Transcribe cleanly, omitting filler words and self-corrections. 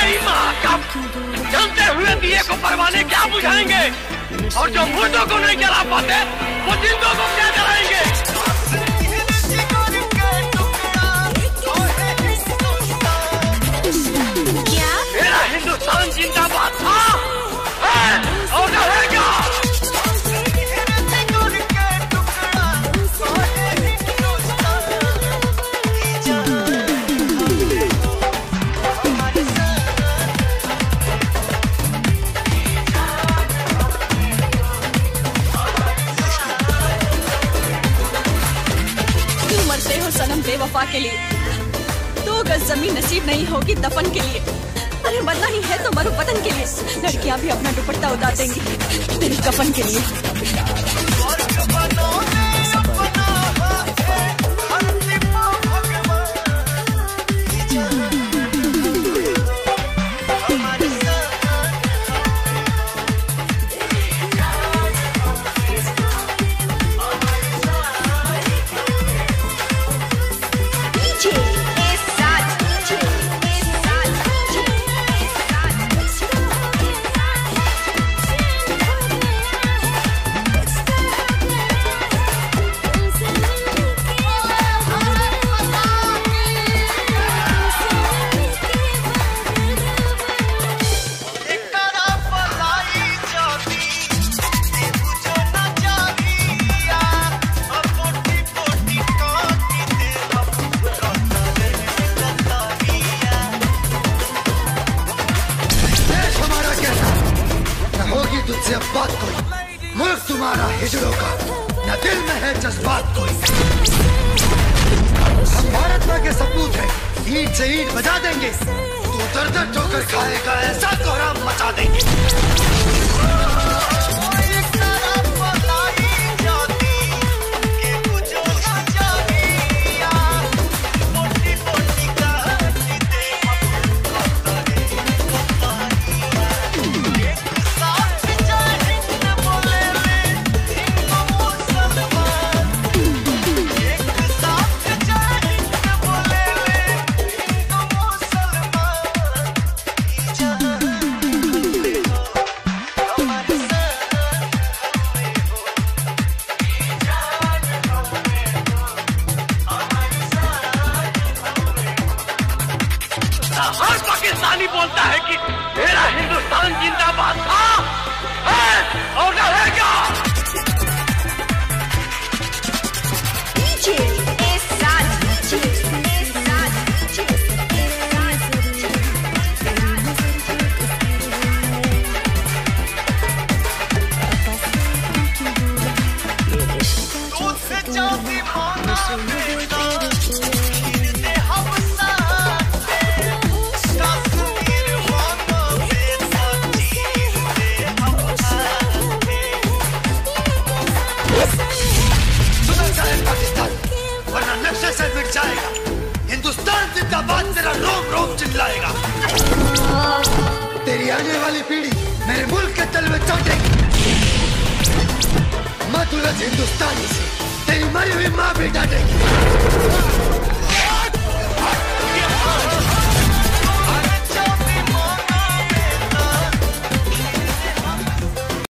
गई महाकप, जलते हुए दिए को परवाने क्या बुझाएंगे, और जो मुर्दों को नहीं जला पाते वो जिंदों को क्या जलाएंगे। क्या मेरा हिंदुस्तान जिंदाबाद था और रहेगा। सनम बेवफा के लिए 2 गज जमीन नसीब नहीं होगी दफन के लिए। अरे मरना ही है तो मरो वतन के लिए। लड़कियां भी अपना दुपट्टा उतार देंगी तेरी कफन के लिए। तुझसे अब बात कोई, मुल्क तुम्हारा हिजड़ों का, न दिल में है जज्बात कोई। हम भारत माँ के सपूत हैं, ईंट से ईंट बजा देंगे, तू दर दर ठोकर खाएगा, ऐसा कोहराम मचा देंगे। हर पाकिस्तानी बोलता है कि मेरा हिंदुस्तान जिंदाबाद था है और रहेगा। से मिट जाएगा, हिंदुस्तान जिंदाबाद तेरा रोम रोम चिल्लाएगा। तेरी आने वाली पीढ़ी मेरे मुल्क के तल में चौंकेगी। मत उलझ हिंदुस्तानी से, तेरी मरी हुई माँ भी डांटेगी।